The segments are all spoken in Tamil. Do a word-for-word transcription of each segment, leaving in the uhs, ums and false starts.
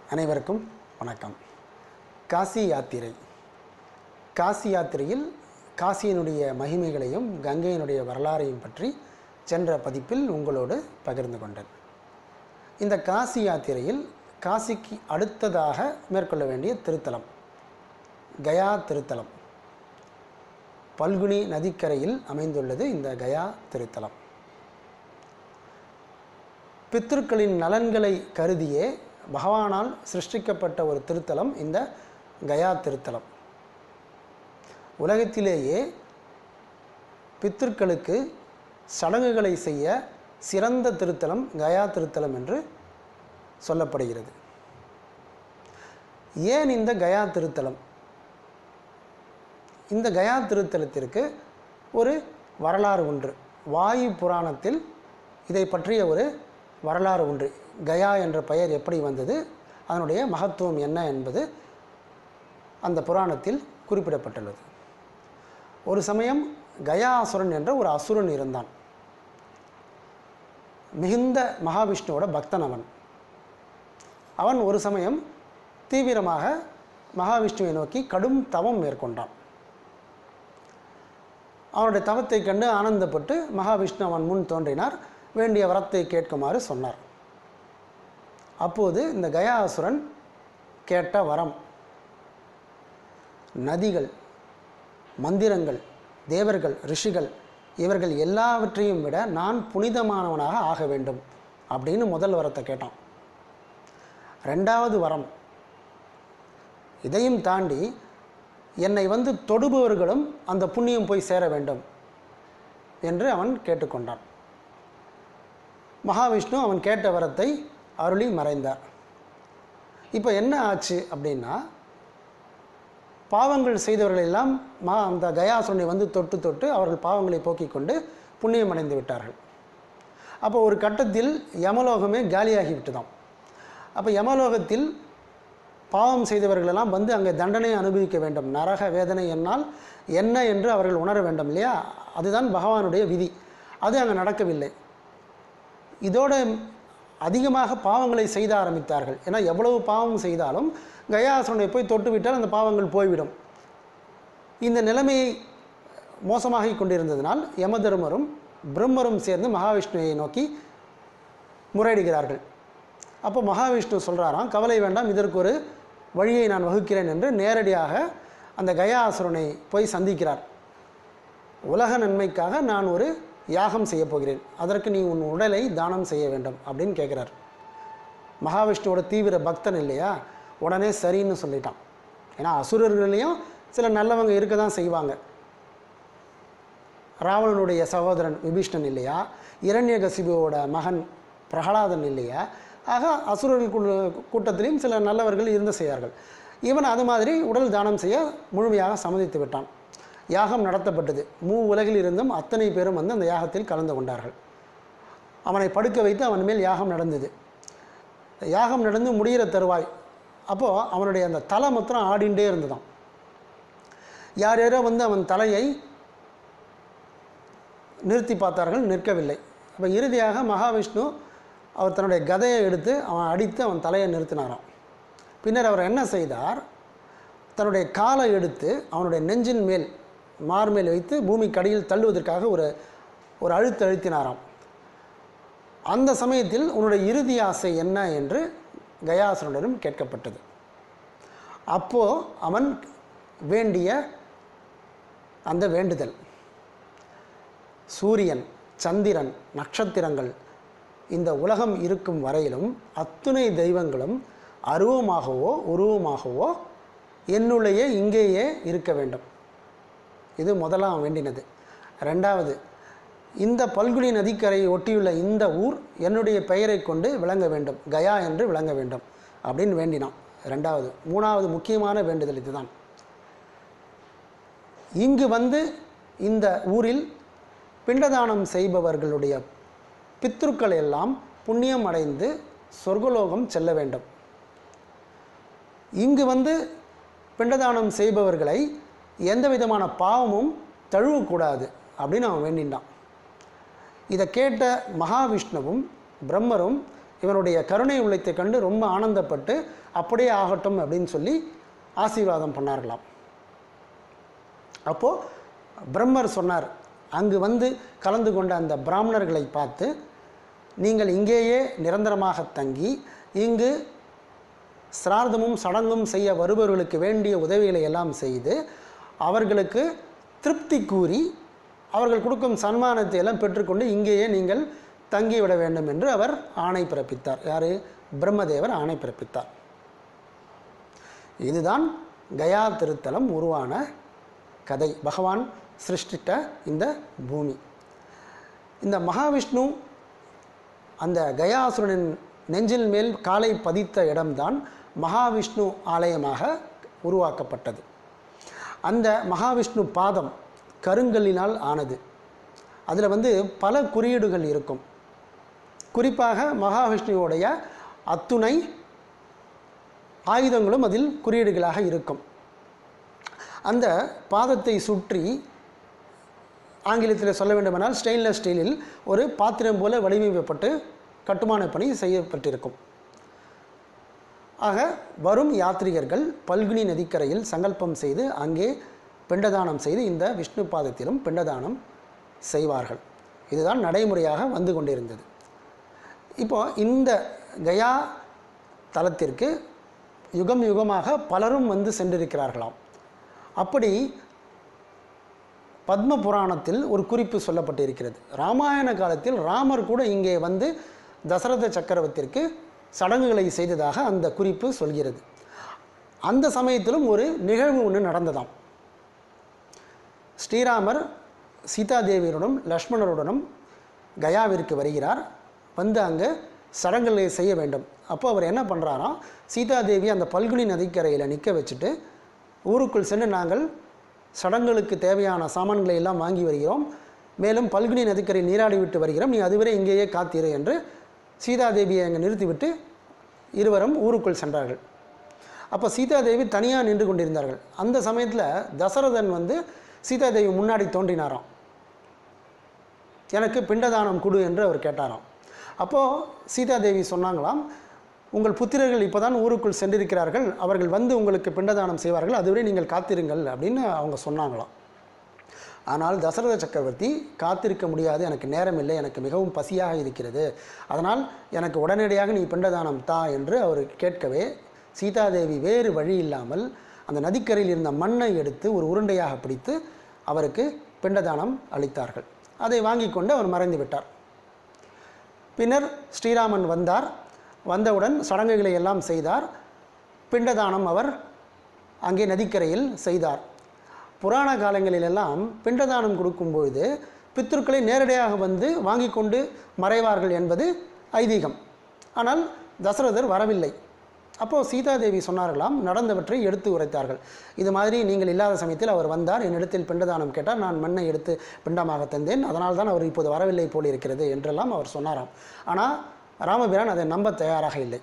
அனைவருக்கும் வணக்கம். காசி யாத்திரை. காசி யாத்திரையில் காசியினுடைய மகிமைகளையும் கங்கையினுடைய வரலாறையும் பற்றி சென்ற பதிப்பில் உங்களோடு பகிர்ந்து கொண்டேன். இந்த காசி யாத்திரையில் காசிக்கு அடுத்ததாக மேற்கொள்ள வேண்டிய திருத்தலம் கயா திருத்தலம். பல்குனி நதிக்கரையில் அமைந்துள்ளது இந்த கயா திருத்தலம். பித்ருக்களின் நலன்களை கருதியே பகவானால் சிருஷ்டிக்கப்பட்ட ஒரு திருத்தலம் இந்த கயா திருத்தலம். உலகத்திலேயே பித்ருக்களுக்கு சடங்குகளை செய்ய சிறந்த திருத்தலம் கயா திருத்தலம் என்று சொல்லப்படுகிறது. ஏன் இந்த கயா திருத்தலம்? இந்த கயா திருத்தலத்திற்கு ஒரு வரலாறு ஒன்று. வாயு புராணத்தில் இதை பற்றிய ஒரு வரலாறு ஒன்று. கயா என்ற பெயர் எப்படி வந்தது, அதனுடைய மகத்துவம் என்ன என்பது அந்த புராணத்தில் குறிப்பிடப்பட்டுள்ளது. ஒரு சமயம் கயாசுரன் என்ற ஒரு அசுரன் இருந்தான். மிகுந்த மகாவிஷ்ணுவோட பக்தன் அவன். அவன் ஒரு சமயம் தீவிரமாக மகாவிஷ்ணுவை நோக்கி கடும் தவம் மேற்கொண்டான். அவனுடைய தவத்தை கண்டு ஆனந்தப்பட்டு மகாவிஷ்ணு அவன் முன் தோன்றினார். வேண்டிய வரத்தை கேட்குமாறு சொன்னார். அப்போது இந்த கயாசுரன் கேட்ட வரம், நதிகள், மந்திரங்கள், தேவர்கள், ரிஷிகள் இவர்கள் எல்லாவற்றையும் விட நான் புனிதமானவனாக ஆக வேண்டும் அப்படின்னு முதல் வரத்தை கேட்டான். ரெண்டாவது வரம், இதையும் தாண்டி என்னை வந்து தொடுபவர்களும் அந்த புண்ணியம் போய் சேர வேண்டும் என்று அவன் கேட்டுக்கொண்டான். மகாவிஷ்ணு அவன் கேட்ட வரத்தை அருளி மறைந்தார். இப்போ என்ன ஆச்சு அப்படின்னா, பாவங்கள் செய்தவர்கள் எல்லாம் மா அந்த கயாசுரனை வந்து தொட்டு தொட்டு அவர்கள் பாவங்களை போக்கிக் கொண்டு புண்ணியம் அடைந்து விட்டார்கள். அப்போ ஒரு கட்டத்தில் யமலோகமே காலியாகிவிட்டுதான். அப்போ யமலோகத்தில் பாவம் செய்தவர்களெல்லாம் வந்து அங்கே தண்டனை அனுபவிக்க வேண்டும். நரக வேதனை என்னால் என்ன என்று அவர்கள் உணர வேண்டும் இல்லையா? அதுதான் பகவானுடைய விதி. அது அங்கே நடக்கவில்லை. இதோடு அதிகமாக பாவங்களை செய்த ஆரம்பித்தார்கள். ஏன்னா எவ்வளவு பாவம் செய்தாலும் கயாசுரனை போய் தொட்டுவிட்டால் அந்த பாவங்கள் போய்விடும். இந்த நிலைமையை மோசமாகி கொண்டிருந்ததினால் யமதர்மரும் பிரம்மரும் சேர்ந்து மகாவிஷ்ணுவை நோக்கி முறையிடுகிறார்கள். அப்போ மகாவிஷ்ணு சொல்கிறாராம், கவலை வேண்டாம், இதற்கு ஒரு வழியை நான் வகுக்கிறேன் என்று நேரடியாக அந்த கயாசுரனை போய் சந்திக்கிறார். உலக நன்மைக்காக நான் ஒரு யாகம் செய்ய போகிறேன், அதற்கு நீ உன் உடலை தானம் செய்ய வேண்டும் அப்படின்னு கேட்குறார். மகாவிஷ்ணுவோட தீவிர பக்தன் இல்லையா, உடனே சரின்னு சொல்லிட்டான். ஏன்னா அசுரர்களையும் சில நல்லவங்க இருக்க தான் செய்வாங்க. ராவணனுடைய சகோதரன் விபீஷ்ணன் இல்லையா, இரண்யகசிபுவோட மகன் பிரகலாதன் இல்லையா, ஆக அசுரர்கள் கூட்டத்திலையும் சில நல்லவர்கள் இருந்து செய்வார்கள். இவன் அது மாதிரி உடல் தானம் செய்ய முழுமையாக சம்மதித்து விட்டான். யாகம் நடத்தப்பட்டது. மூ உலகில் இருந்தும் அத்தனை பேரும் வந்து அந்த யாகத்தில் கலந்து கொண்டார்கள். அவனை படுக்க வைத்து அவன் மேல் யாகம் நடந்தது. யாகம் நடந்து முடிகிற தருவாய் அப்போது அவனுடைய அந்த தலை மாத்திரம் ஆடிண்டே இருந்ததான். யார் யாரோ வந்து அவன் தலையை நிறுத்தி பார்த்தார்கள், நிற்கவில்லை. அப்போ இறுதியாக மகாவிஷ்ணு அவர் தன்னுடைய கதையை எடுத்து அவன் அடித்து அவன் தலையை நிறுத்தினாராம். பின்னர் அவர் என்ன செய்தார், தன்னுடைய காலை எடுத்து அவனுடைய நெஞ்சின் மேல் மார்மேல் வைத்து பூமி கடியில் தள்ளுவதற்காக ஒரு ஒரு அழுத்து அழுத்தினாராம். அந்த சமயத்தில் உன்னுடைய இறுதி ஆசை என்ன என்று கயாசுரனிடம் கேட்கப்பட்டது. அப்போது அவன் வேண்டிய அந்த வேண்டுதல், சூரியன், சந்திரன், நட்சத்திரங்கள், இந்த உலகம் இருக்கும் வரையிலும் அத்துணை தெய்வங்களும் அருவமாகவோ உருவமாகவோ என்னுடைய இங்கேயே இருக்க வேண்டும். இது முதலாம் வேண்டினது. ரெண்டாவது, இந்த பல்குனி நதிக்கரையை ஒட்டியுள்ள இந்த ஊர் என்னுடைய பெயரை கொண்டு விளங்க வேண்டும், கயா என்று விளங்க வேண்டும் அப்படின்னு வேண்டினான். ரெண்டாவது. மூணாவது முக்கியமான வேண்டுதல் இதுதான். இங்கு வந்து இந்த ஊரில் பிண்டதானம் செய்பவர்களுடைய பித்ருக்கள் எல்லாம் புண்ணியம் அடைந்து சொர்க்கலோகம் செல்ல வேண்டும். இங்கு வந்து பிண்டதானம் செய்பவர்களை எந்த விதமான பாவமும் தழுவக்கூடாது அப்படின்னு அவன் வேண்டினான். இதை கேட்ட மகாவிஷ்ணுவும் பிரம்மரும் இவனுடைய கருணை உள்ளத்தை கண்டு ரொம்ப ஆனந்தப்பட்டு அப்படியே ஆகட்டும் அப்படின்னு சொல்லி ஆசீர்வாதம் பண்ணார்களாம். அப்போது பிரம்மர் சொன்னார், அங்கு வந்து கலந்து கொண்ட அந்த பிராமணர்களை பார்த்து, நீங்கள் இங்கேயே நிரந்தரமாக தங்கி இங்கு சிரார்த்தமும் சடங்கும் செய்ய வருபவர்களுக்கு வேண்டிய உதவிகளை எல்லாம் செய்து அவர்களுக்கு திருப்தி கூறி அவர்கள் கொடுக்கும் சன்மானத்தை எல்லாம் பெற்றுக்கொண்டு இங்கேயே நீங்கள் தங்கிவிட வேண்டும் என்று அவர் ஆணை பிறப்பித்தார். யார்? பிரம்மதேவர் ஆணை பிறப்பித்தார். இதுதான் கயா திருத்தலம் உருவான கதை. பகவான் சிருஷ்டித்த இந்த பூமி. இந்த மகாவிஷ்ணு அந்த கயாசுரனின் நெஞ்சில் மேல் காலை பதித்த இடம்தான் மகாவிஷ்ணு ஆலயமாக உருவாக்கப்பட்டது. அந்த மகாவிஷ்ணு பாதம் கருங்கல்லினால் ஆனது. அதில் வந்து பல குறியீடுகள் இருக்கும். குறிப்பாக மகாவிஷ்ணுவோடைய அத்துணை ஆயுதங்களும் அதில் குறியீடுகளாக இருக்கும். அந்த பாதத்தை சுற்றி ஆங்கிலத்தில் சொல்ல வேண்டுமானால் ஸ்டெயின்லெஸ் ஸ்டீலில் ஒரு பாத்திரம் போல வடிவமைக்கப்பட்டு கட்டுமான பணி செய்யப்பட்டிருக்கும். ஆக வரும் யாத்ரீகர்கள் பல்குனி நதிக்கரையில் சங்கல்பம் செய்து அங்கே பிண்டதானம் செய்து இந்த விஷ்ணு பாதத்திலும் பிண்டதானம் செய்வார்கள். இதுதான் நடைமுறையாக வந்து கொண்டிருந்தது. இப்போ இந்த கயா தலத்திற்கு யுகம் யுகமாக பலரும் வந்து சென்றிருக்கிறார்களாம். அப்படி பத்ம புராணத்தில் ஒரு குறிப்பு சொல்லப்பட்டிருக்கிறது. ராமாயண காலத்தில் ராமர் கூட இங்கே வந்து தசரத சக்கரவர்த்திற்கு சடங்குகளை செய்ததாக அந்த குறிப்பு சொல்கிறது. அந்த சமயத்திலும் ஒரு நிகழ்வு ஒன்று நடந்ததாம். ஸ்ரீராமர் சீதாதேவியுடனும் லக்ஷ்மணருடனும் கயாவிற்கு வருகிறார். வந்து அங்கே சடங்குகளை செய்ய வேண்டும். அப்போ அவர் என்ன பண்ணுறாராம், சீதாதேவி அந்த பல்குனி நதிக்கரையில் நிற்க வச்சுட்டு ஊருக்குள் சென்று நாங்கள் சடங்குகளுக்கு தேவையான சாமான்களை எல்லாம் வாங்கி வருகிறோம், மேலும் பல்குனி நதிக்கரை நீராடி விட்டு வருகிறோம், நீ அதுவரை இங்கேயே காத்திரு என்று சீதாதேவியை அங்கே நிறுத்திவிட்டு இருவரும் ஊருக்குள் சென்றார்கள். அப்போ சீதாதேவி தனியாக நின்று கொண்டிருந்தார்கள். அந்த சமயத்தில் தசரதன் வந்து சீதாதேவி முன்னாடி தோன்றினாராம். எனக்கு பிண்டதானம் கொடு என்று அவர் கேட்டாராம். அப்போது சீதாதேவி சொன்னாங்களாம், உங்கள் புத்திரர்கள் இப்போ தான் ஊருக்குள் சென்றிருக்கிறார்கள், அவர்கள் வந்து உங்களுக்கு பிண்டதானம் செய்வார்கள், அதுவரை நீங்கள் காத்திருங்கள் அப்படின்னு அவங்க சொன்னாங்களாம். ஆனால் தசரத சக்கரவர்த்தி காத்திருக்க முடியாது, எனக்கு நேரம் இல்லை, எனக்கு மிகவும் பசியாக இருக்கிறது, அதனால் எனக்கு உடனடியாக நீ பிண்டதானம் தா என்று அவர் கேட்கவே சீதாதேவி வேறு வழி இல்லாமல் அந்த நதிக்கரையில் இருந்த மண்ணை எடுத்து ஒரு உருண்டையாக பிடித்து அவருக்கு பிண்டதானம் அளித்தார்கள். அதை வாங்கி கொண்டு அவர் மறைந்து விட்டார். பின்னர் ஸ்ரீராமன் வந்தார். வந்தவுடன் சடங்குகளை எல்லாம் செய்தார். பிண்டதானம் அவர் அங்கே நதிக்கரையில் செய்தார். புராண காலங்களிலெல்லாம் பிண்டதானம் கொடுக்கும்பொழுது பித்ருக்களை நேரடியாக வந்து வாங்கி கொண்டு மறைவார்கள் என்பது ஐதீகம். ஆனால் தசரதர் வரவில்லை. அப்போது சீதாதேவி சொன்னார்களாம், நடந்தவற்றை எடுத்து உரைத்தார்கள். இது மாதிரி நீங்கள் இல்லாத சமயத்தில் அவர் வந்தார், என்னிடத்தில் பிண்டதானம் கேட்டார், நான் மண்ணை எடுத்து பிண்டமாக தந்தேன், அதனால் தான் அவர் இப்போது வரவில்லை போல் இருக்கிறது என்றெல்லாம் அவர் சொன்னாராம். ஆனால் ராமபிரான் அதை நம்ப தயாராக இல்லை.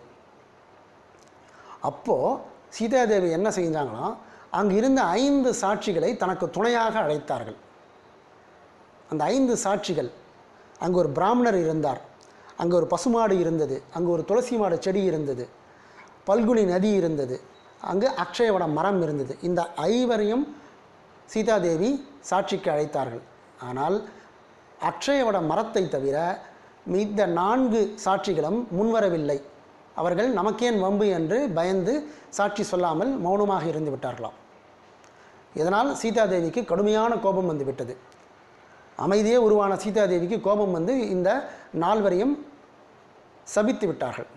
அப்போது சீதாதேவி என்ன செஞ்சாங்களாம், அங்கு இருந்த ஐந்து சாட்சிகளை தனக்கு துணையாக அழைத்தார்கள். அந்த ஐந்து சாட்சிகள், அங்கு ஒரு பிராமணர் இருந்தார், அங்கு ஒரு பசுமாடு இருந்தது, அங்கு ஒரு துளசி மாடு செடி இருந்தது, பல்குனி நதி இருந்தது, அங்கு அக்ஷயவட மரம் இருந்தது. இந்த ஐவரையும் சீதாதேவி சாட்சிக்கு அழைத்தார்கள். ஆனால் அக்ஷயவட மரத்தை தவிர இந்த நான்கு சாட்சிகளும் முன்வரவில்லை. அவர்கள் நமக்கேன் வம்பு என்று பயந்து சாட்சி சொல்லாமல் மௌனமாக இருந்து விட்டார்களாம். இதனால் சீதாதேவிக்கு கடுமையான கோபம் வந்து விட்டது. அமைதியே உருவான சீதாதேவிக்கு கோபம் வந்து இந்த நால்வரையும் சபித்து விட்டார்கள்.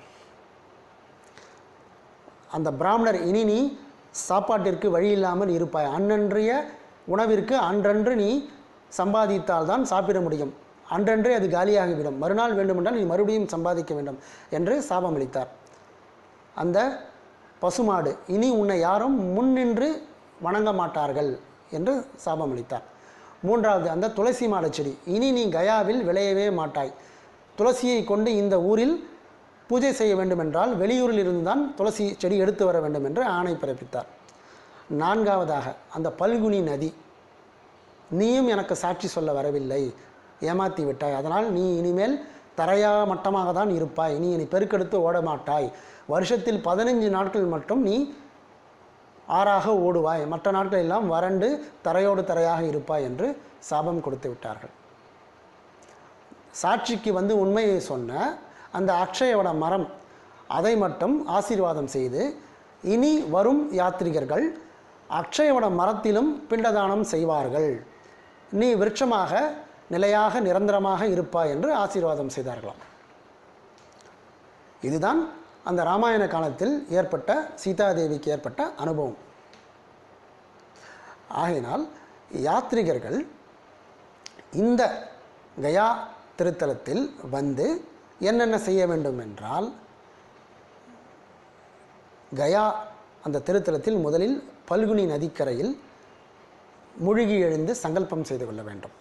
அந்த பிராமணர், இனி நீ சாப்பாட்டிற்கு வழி இல்லாமல் இருப்பாய், அன்றன்றைய உணவிற்கு அன்றன்று நீ சம்பாதித்தால்தான் சாப்பிட முடியும், அன்றன்றே அது காலியாகிவிடும், மறுநாள் வேண்டுமென்றால் நீ மறுபடியும் சம்பாதிக்க வேண்டும் என்று சாபம் அளித்தார். அந்த பசுமாடு, இனி உன்னை யாரும் முன்னின்று வணங்க மாட்டார்கள் என்று சாபம் அளித்தார். மூன்றாவது அந்த துளசி மாட செடி, இனி நீ கயாவில் விளையவே மாட்டாய், துளசியை கொண்டு இந்த ஊரில் பூஜை செய்ய வேண்டுமென்றால் வெளியூரில் இருந்துதான் துளசி செடி எடுத்து வர வேண்டும் என்று ஆணை பிறப்பித்தார். நான்காவதாக அந்த பல்குனி நதி, நீயும் எனக்கு சாட்சி சொல்ல வரவில்லை, ஏமாற்றி விட்டாய், அதனால் நீ இனிமேல் தரையா மட்டமாக தான் இருப்பாய், நீ நீ பெருக்கெடுத்து ஓட மாட்டாய், வருஷத்தில் பதினைஞ்சு நாட்கள் மட்டும் நீ ஆறாக ஓடுவாய், மற்ற நாட்கள் எல்லாம் வறண்டு தரையோடு தரையாக இருப்பாய் என்று சாபம் கொடுத்து விட்டார்கள். சாட்சிக்கு வந்து உண்மையை சொன்ன அந்த அக்ஷயவட மரம் அதை மட்டும் ஆசீர்வாதம் செய்து, இனி வரும் யாத்ரிகர்கள் அக்ஷயவட மரத்திலும் பிண்டதானம் செய்வார்கள், நீ விருட்சமாக நிலையாக நிரந்தரமாக இருப்பாய் என்று ஆசீர்வாதம் செய்தார்களாம். இதுதான் அந்த ராமாயண காலத்தில் ஏற்பட்ட சீதாதேவிக்கு ஏற்பட்ட அனுபவம். ஆகையினால் யாத்ரிகர்கள் இந்த கயா திருத்தலத்தில் வந்து என்னென்ன செய்ய வேண்டும் என்றால், கயா அந்த திருத்தலத்தில் முதலில் பல்குனி நதிக்கரையில் முழுகி எழுந்து சங்கல்பம் செய்து கொள்ள வேண்டும்.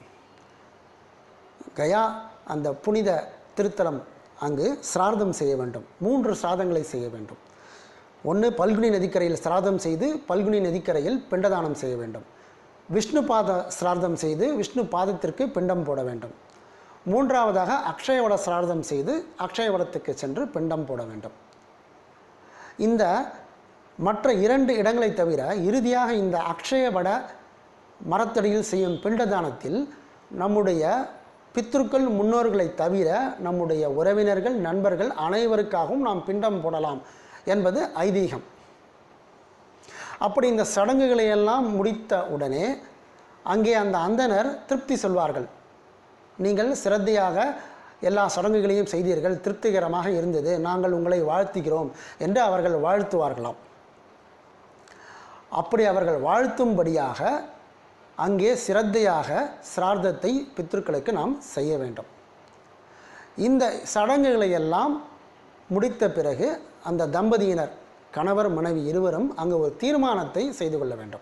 கயா அந்த புனித திருத்தலம் அங்கு சிரார்த்தம் செய்ய வேண்டும். மூன்று சிராதங்களை செய்ய வேண்டும். ஒன்று, பல்குனி நதிக்கரையில் சிராதம் செய்து பல்குனி நதிக்கரையில் பிண்டதானம் செய்ய வேண்டும். விஷ்ணு பாத சிரார்த்தம் செய்து விஷ்ணு பாதத்திற்கு பிண்டம் போட வேண்டும். மூன்றாவதாக அக்ஷயவட சிரார்த்தம் செய்து அக்ஷயவடத்துக்கு சென்று பிண்டம் போட வேண்டும். இந்த மற்ற இரண்டு இடங்களை தவிர இறுதியாக இந்த அக்ஷயவட மரத்தடியில் செய்யும் பிண்டதானத்தில் நம்முடைய பித்ருக்கள் முன்னோர்களை தவிர நம்முடைய உறவினர்கள் நண்பர்கள் அனைவருக்காகவும் நாம் பிண்டம் போடலாம் என்பது ஐதீகம். அப்படி இந்த சடங்குகளை எல்லாம் முடித்த உடனே அங்கே அந்த அந்தனர் திருப்தி சொல்வார்கள். நீங்கள் சிரத்தையாக எல்லா சடங்குகளையும் செய்தீர்கள், திருப்திகரமாக இருந்தது, நாங்கள் உங்களை வாழ்த்துகிறோம் என்று அவர்கள் வாழ்த்துவார்களாம். அப்படி அவர்கள் வாழ்த்தும்படியாக அங்கே சிரத்தையாக சிரார்த்தத்தை பித்ருக்களுக்கு நாம் செய்ய வேண்டும். இந்த சடங்குகளை எல்லாம் முடித்த பிறகு அந்த தம்பதியினர் கணவர் மனைவி இருவரும் அங்கே ஒரு தீர்மானத்தை செய்து கொள்ள வேண்டும்.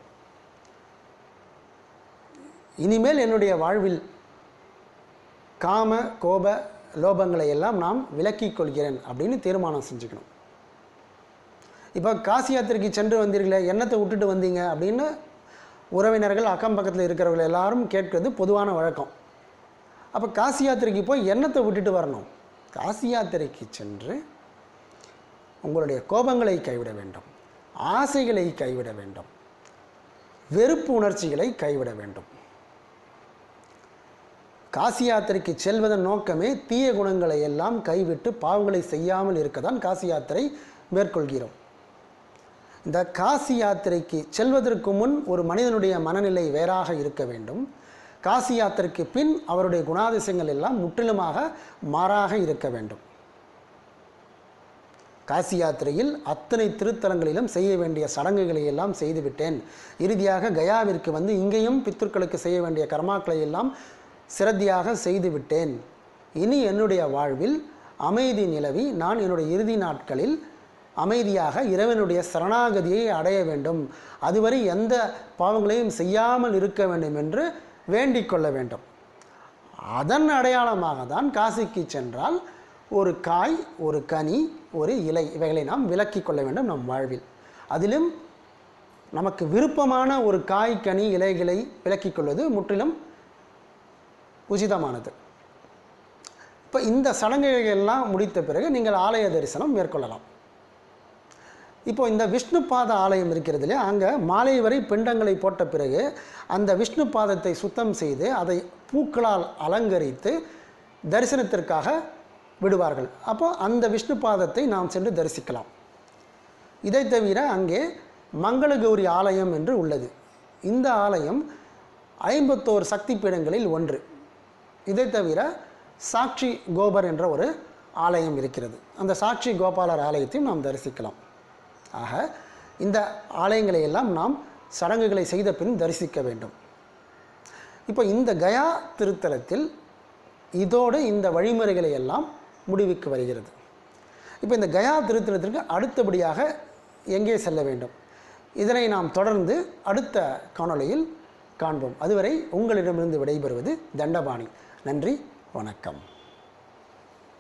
இனிமேல் என்னுடைய வாழ்வில் காம கோப லோபங்களை எல்லாம் நாம் விலக்கிக் கொள்கிறேன் அப்படின்னு தீர்மானம் செஞ்சுக்கணும். இப்போ காசி யாத்திரைக்கு சென்று வந்தீர்களே, என்னத்தை விட்டுட்டு வந்தீங்க அப்படின்னு உறவினர்கள் அக்கம் பக்கத்தில் இருக்கிறவர்கள் எல்லாரும் கேட்கிறது பொதுவான வழக்கம். அப்போ காசி யாத்திரைக்கு போய் என்னத்தை விட்டுட்டு வரணும்? காசி யாத்திரைக்கு சென்று உங்களுடைய கோபங்களை கைவிட வேண்டும், ஆசைகளை கைவிட வேண்டும், வெறுப்பு உணர்ச்சிகளை கைவிட வேண்டும். காசி யாத்திரைக்கு செல்வதன் நோக்கமே தீய குணங்களை எல்லாம் கைவிட்டு பாவங்களை செய்யாமல் இருக்க தான் காசி யாத்திரை மேற்கொள்கிறோம். இந்த காசி யாத்திரைக்கு செல்வதற்கு முன் ஒரு மனிதனுடைய மனநிலை வேறாக இருக்க வேண்டும். காசி யாத்திரைக்கு பின் அவருடைய குணாதிசயங்கள் எல்லாம் முற்றிலுமாக மாறாக இருக்க வேண்டும். காசி யாத்திரையில் அத்தனை திருத்தலங்களிலும் செய்ய வேண்டிய சடங்குகளை எல்லாம் செய்துவிட்டேன். இறுதியாக கயாவிற்கு வந்து இங்கேயும் பித்ருக்களுக்கு செய்ய வேண்டிய கர்மாக்களை எல்லாம் சிரத்தையாக செய்துவிட்டேன். இனி என்னுடைய வாழ்வில் அமைதி நிலவி நான் என்னுடைய இறுதி நாட்களில் அமைதியாக இறைவனுடைய சரணாகதியை அடைய வேண்டும், அதுவரை எந்த பாவங்களையும் செய்யாமல் இருக்க வேண்டும் என்று வேண்டிக் கொள்ள வேண்டும். அதன் அடையாளமாக தான் காசிக்கு சென்றால் ஒரு காய், ஒரு கனி, ஒரு இலை இவைகளை நாம் விலக்கி கொள்ள வேண்டும் நம் வாழ்வில். அதிலும் நமக்கு விருப்பமான ஒரு காய், கனி, இலைகளை விலக்கிக் கொள்வது முற்றிலும் உச்சிதமானது. இப்போ இந்த சடங்குகள் எல்லாம் முடித்த பிறகு நீங்கள் ஆலய தரிசனம் மேற்கொள்ளலாம். இப்போ இந்த விஷ்ணு பாத ஆலயம் இருக்கிறது இல்லையா, அங்கே மாலை வரை பிண்டங்களை போட்ட பிறகு அந்த விஷ்ணு பாதத்தை சுத்தம் செய்து அதை பூக்களால் அலங்கரித்து தரிசனத்திற்காக விடுவார்கள். அப்போ அந்த விஷ்ணு பாதத்தை நாம் சென்று தரிசிக்கலாம். இதை தவிர அங்கே மங்களகௌரி ஆலயம் என்று உள்ளது. இந்த ஆலயம் ஐம்பத்தோரு சக்தி பீடங்களில் ஒன்று. இதை தவிர சாட்சி கோபர் என்ற ஒரு ஆலயம் இருக்கிறது. அந்த சாட்சி கோபாலர் ஆலயத்தையும் நாம் தரிசிக்கலாம். ஆக இந்த ஆலயங்களை எல்லாம் நாம் சடங்குகளை செய்த பின் தரிசிக்க வேண்டும். இப்போ இந்த கயா திருத்தலத்தில் இதோடு இந்த வழிமுறைகளை எல்லாம் முடிவுக்கு வருகிறது. இப்போ இந்த கயா திருத்தலத்திற்கு அடுத்தபடியாக எங்கே செல்ல வேண்டும், இதனை நாம் தொடர்ந்து அடுத்த காணொளியில் காண்போம். அதுவரை உங்களிடமிருந்து விடைபெறுவது தண்டபாணி. நன்றி, வணக்கம்.